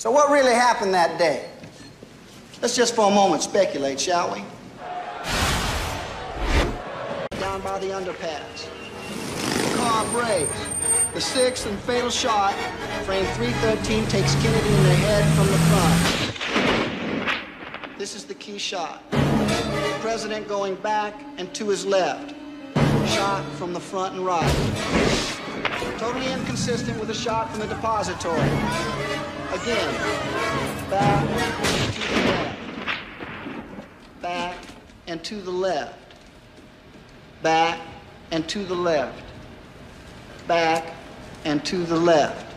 So what really happened that day? Let's just for a moment speculate, shall we? Down by the underpass. The car brakes. The sixth and fatal shot, frame 313, takes Kennedy in the head from the front. This is the key shot. The president going back and to his left. Shot from the front and right. Totally inconsistent with a shot from the depository. Again, back to the left. Back and to the left. Back and to the left. Back and to the left.